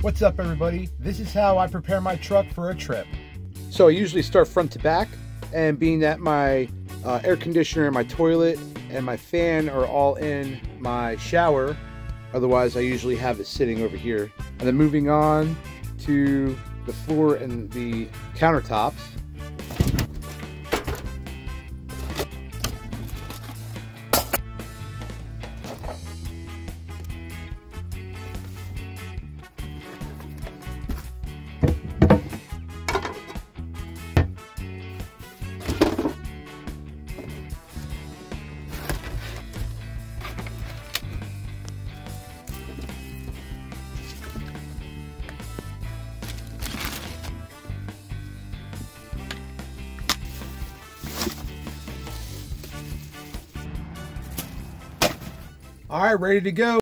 What's up, everybody? This is how I prepare my truck for a trip. So I usually start front to back, and being that my air conditioner and my toilet and my fan are all in my shower, otherwise I usually have it sitting over here. And then moving on to the floor and the countertops. All right, ready to go.